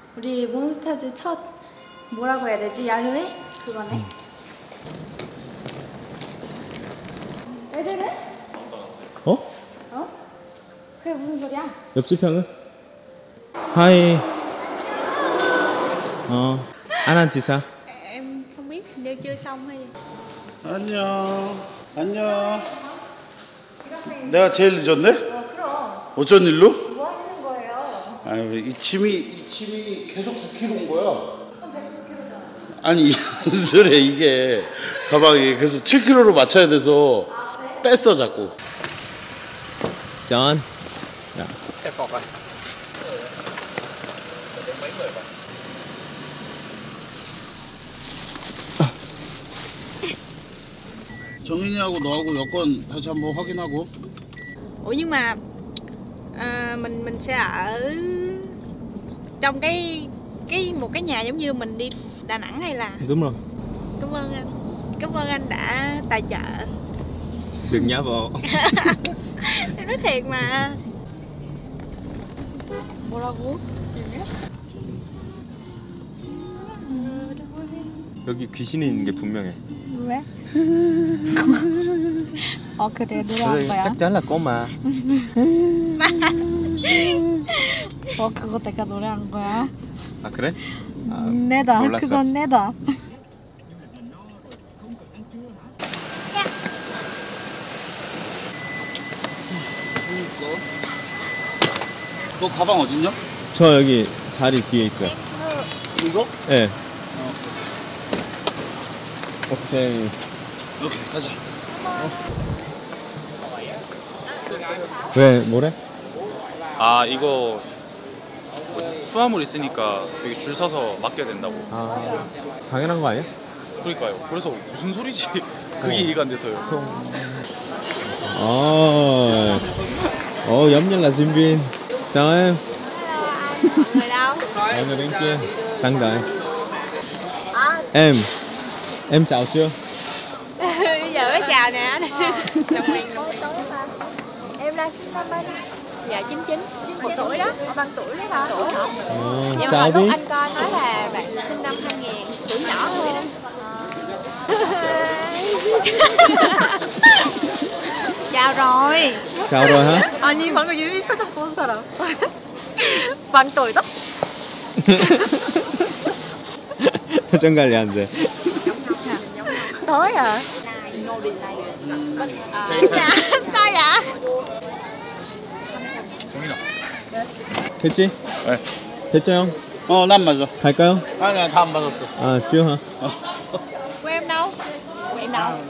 우리 몬스타즈 첫 뭐라고 해야 되지? 야유회? 그거네. 애들은? 어? 어? 그게 무슨 소리야? 옆집 형은? 하이. Anh ăn chị sao? Em không biết, hình như chưa xong hay gì. 안녕. 안녕. 내가 제일 늦었네? 그럼. 어쩐 일로? 뭐 하시는 거예요? 아유, 이 침이 계속 9kg인 거야. 그럼 109kg잖아. 아니, 무슨 소리야, 이게. 가방이. 그래서 7kg로 맞춰야 돼서 뺐어, 자꾸. John. 정인이하고 너하고 여권 다시 한번 확인하고. Ủa nhưng mà mình sẽ ở trong một cái nhà giống như mình đi Đà Nẵng hay là? Đúng rồi. Cảm ơn anh. Cảm ơn anh đã tài trợ. Đừng nhá bộ. Em nói thiệt mà. 뭐라고? 여기 귀신이 있는 게 분명해. 왜? 그래 노래한 거야? chắc chắn là có mà. 그거 내가 노래한 거야? 아 그래? 내다. 몰랐어. 그건 내다. 너 가방 어딨냐? 저 여기 자리 뒤에 있어요. 이거? 예. 네. 오케이. 이렇게 가자. 왜 뭐래? 아 이거 수화물 있으니까 여기 줄 서서 맡겨야 된다고. 아 당연한 거 아니야? 그러니까요. 그래서 무슨 소리지? 그게 이해가 안 돼서요. Giống như là sinh viên. Chào em. Người đâu? Em ở bên kia đang đợi. Em chào chưa? Bây giờ mới chào nè. Đồng miền. Em đang sinh năm bao nhiêu? Dạ 99. 1 tuổi đó. Bằng tuổi đấy hả? Tuổi hả? Nhưng mà Chào lúc đi. anh coi nói là bạn sinh năm 2000, tuổi nhỏ thôi đó. Chào rồi. Chào rồi hả? 아니 방금 유미 표정 본 사람. bằng tuổi đó. 표정 관리 안 돼. Tới à? Dạ, sao vậy? 됐지? 네. 됐죠 형? 난 맞아. 갈까요? 아니, 다 안 받았어. 아 chưa hả? Của em đâu? Của em đâu?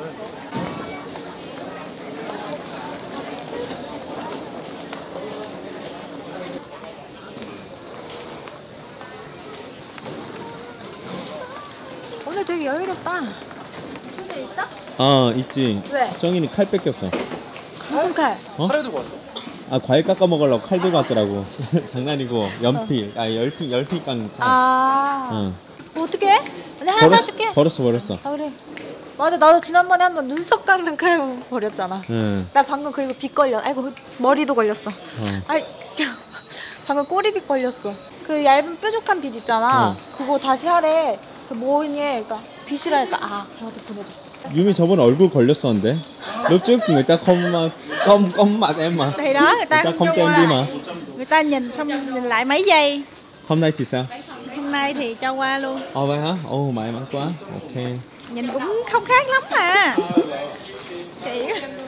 오늘 되게 여유롭다. 무슨 일 있어? 있지. 왜? 정인이 칼 뺏겼어. 무슨 칼? 카레 들고 왔어? 아 과일 깎아 먹으려고 칼 들고 왔더라고. 장난이고 연필. 열필 깎는 칼. 응. 어떻게? 언니 하나 사줄게. 버렸어. 아 그래. 맞아 나도 지난번에 한번 눈썹 깎는 칼 버렸잖아. 응. 나 방금 그리고 빗 걸려. 아이고 머리도 걸렸어. 아이 방금 꼬리빗 걸렸어. 그 얇은 뾰족한 빗 있잖아. 그거 다시 하래. 그 뭐니? 그러니까 빗이라니까 그래가지고 보내줬어. 유미 저번에 얼굴 걸렸었는데. Lúc trước người ta không mặt em mà. Thì đó người ta không cho em đi mà. Người ta nhìn xong nhìn lại mấy giây. Hôm nay thì sao? Hôm nay thì cho qua luôn. Vậy hả? May mắn quá. Ok. Nhìn cũng không khác lắm mà. Chị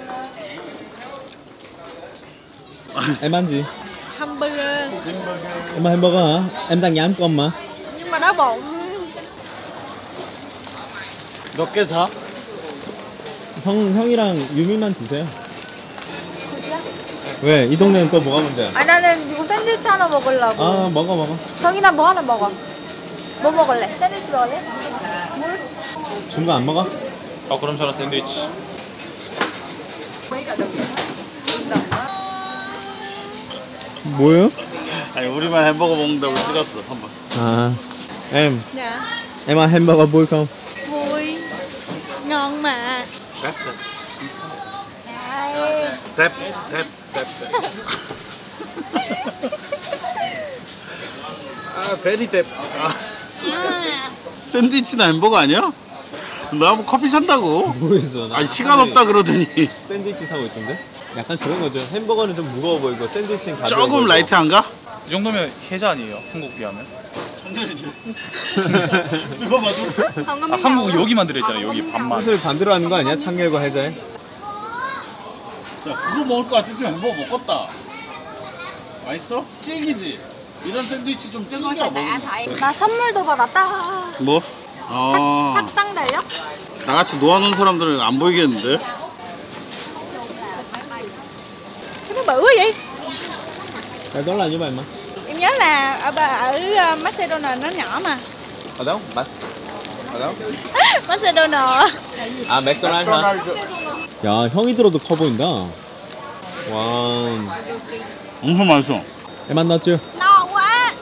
Em ăn gì? hamburger. Em ăn hamburger hả? Em đang nhắm cơm mà. Nhưng mà đói bụng. 몇 개 사? 형이랑 유미만 드세요. 왜? 이 동네는 또 뭐가 문제야? 나는 이거 샌드위치 하나 먹으려고. 먹어. 정인아 뭐 하나 먹어. 뭐 먹을래? 샌드위치 먹을래? 물? 준 거 안 먹어? 그럼 저는 샌드위치. 뭐예요? 아니, 우리만 햄버거 먹는다고 찍었어, 한번. Em Dạ. Em ăn hamburger vui không? Vui. Ngon mà. 뎁. 아 베리뎁. 샌드위치나 햄버거 아니야? 나 뭐 커피 산다고. 모르겠어. 나 아니 시간 없다 그러더니 샌드위치 사고 있던데? 약간 그런 거죠. 햄버거는 좀 무거워 보이고 샌드위치는 가벼워 조금 보이고. 라이트한가? 이 정도면 해자 아니에요? 한국 비하면? 천절인데. 누가 봐도. 아, 한국 여기만 들어있잖아요. 여기 반만. 뜻을 반대로 하는 거 아니야? 창렬과 해자에? 자 그거 먹을 거 같았으면 햄버거 먹겠다. 맛있어? 질기지? 이런 샌드위치 좀 질겨 먹으면. 나 선물도 받았다. 뭐? 탁상 달려? 나같이 놓아놓은 사람들은 안 보이겠는데? Sao nó bự vậy? Đó là như vậy mà. Em nhớ là ở Macedonia nó nhỏ mà. Ở đâu? ở đâu? Macedonia. 아 맥도날드. 야 형이 들어도 커 보인다. 와. 엄청 맛있어. Em ăn no chưa? No quá.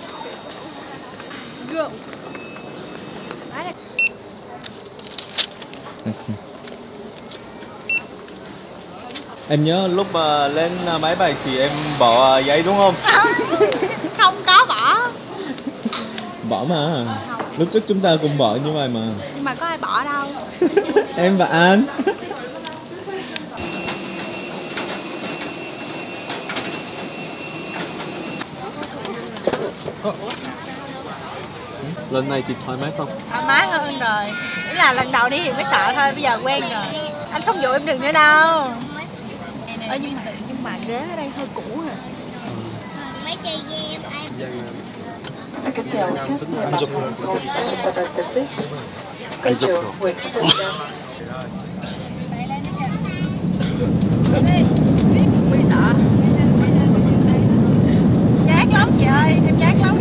Em nhớ lúc lên máy bay thì em bỏ giấy đúng không? Không có bỏ. Bỏ mà. Lúc trước chúng ta cùng bỏ như vậy mà. Nhưng mà có ai bỏ đâu. Em và anh. Lần này thì thoải mái không? Thoải mái hơn rồi. Ý là lần đầu đi thì mới sợ thôi, bây giờ quen rồi. Anh không dụ em đừng nữa đâu. Nhưng mà ghế ở đây hơi cũ rồi. Mấy chơi game Chán lắm chị ơi, em chán lắm.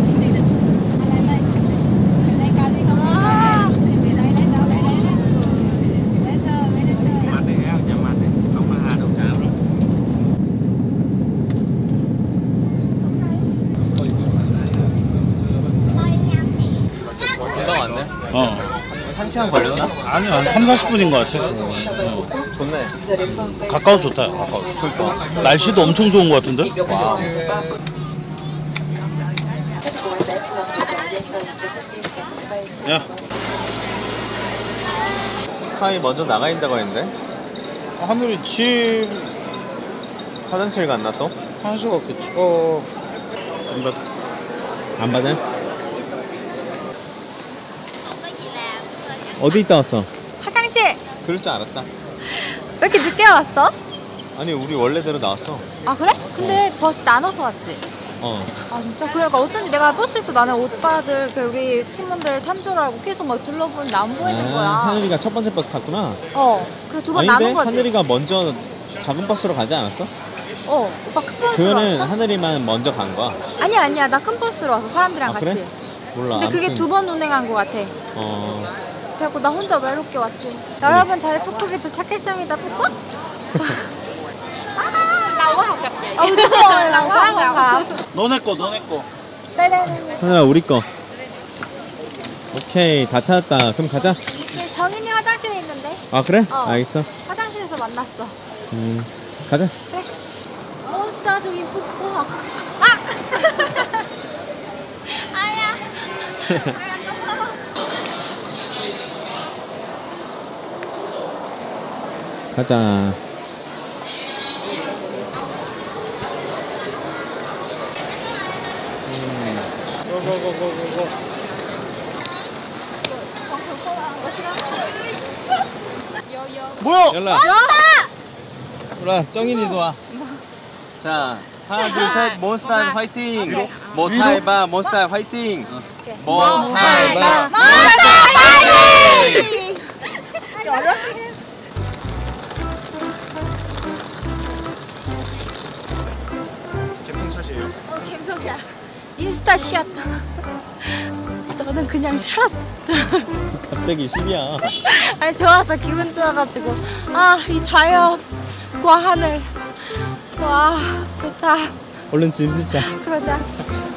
금방 왔네. 어. 1시간 걸렸나? 아니 한 3, 40분인 것 같아. 좋네. 가까워서 좋다. 가까워서. 그러니까. 날씨도 엄청 좋은 것 같은데? 와우. 야. 스카이 먼저 나가 있다고 했는데? 하늘이 집 화장실 갔나 또? 한수가 없겠지. 안 받아. 안 받아요? 어디 있다 왔어? 화장실. 그럴 줄 알았다. 왜 이렇게 늦게 왔어? 아니 우리 원래대로 나왔어. 아 그래? 근데 버스 나눠서 왔지? 아 진짜? 그러니까 어쩐지 내가 버스에서 나는 오빠들 그 우리 팀원들 탄 줄 알고 계속 막 둘러보는데 안 보이는 거야. 하늘이가 첫 번째 버스 탔구나. 그래서 두 번 아닌데 나눈 거지? 하늘이가 먼저 작은 버스로 가지 않았어? 오빠 큰 버스로 그거는 왔어? 하늘이만 먼저 간 거야. 아니야 나 큰 버스로 와서 사람들이랑 아, 같이. 그래? 몰라. 근데 그게 아무튼. 두 번 운행한 거 같아. 그래갖고 나 혼자 외롭게 왔지. 여러분 저희 푸꾸기 도착했습니다. 푸꾸? Lâu quá không gặp chị. đúng rồi, lâu quá không gặp. 너네 거, 너네 거. 네네네. 하늘아 우리 거. 오케이 다 찾았다. 그럼 가자. 정인이 화장실에 있는데 아 그래? 어. 알겠어. 화장실에서 만났어. 가자. 그래. 몬스터 중인 푸꾸. 아야. 가자. 뭐야? 연락. 연락. 정인이도 와. 자 하나 둘 셋 몬스타일 화이팅. 모타이바 몬스타일 화이팅. 모타이바 화이팅. 갬성샷이에요. 갬성샷. 인스타 샷. 너는 그냥 샷. 갑자기 10이야. 아니 좋아서 기분 좋아가지고 이 자연과 하늘 와 좋다. 얼른 짐 싣자. 그러자.